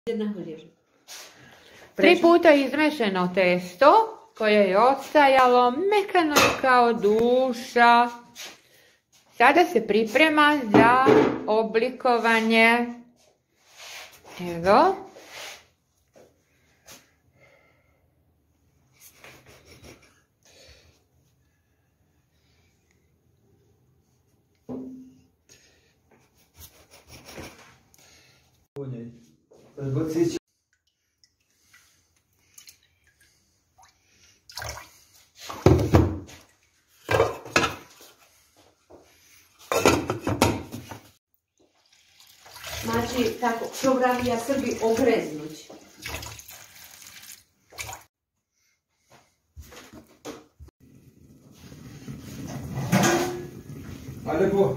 3 puta izmešeno testo koje je ostajalo mekano kao duša. Sada se priprema za oblikovanje. Evo. Znači, tako, čovravija Srbi ogreznuć. Ajde po.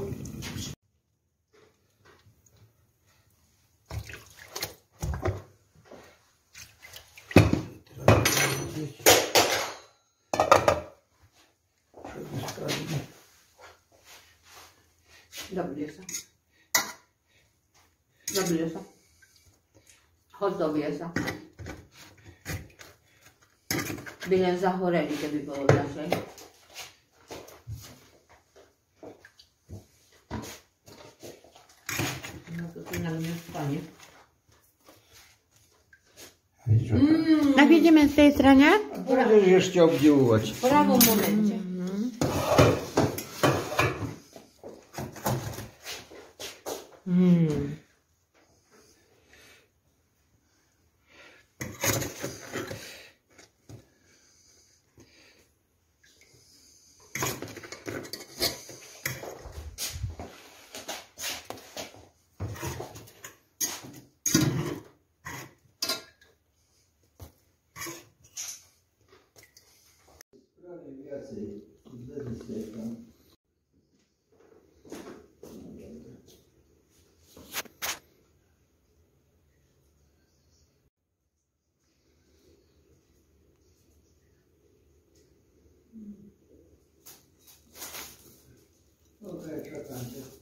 Dobije sam. Dobije sam. Dobije sam. Biljen zahoreli, da bi bilo dašle. A vidíme z tej strane? Budeš ešte obdivovať. V pravom momente. Dobre, čo tam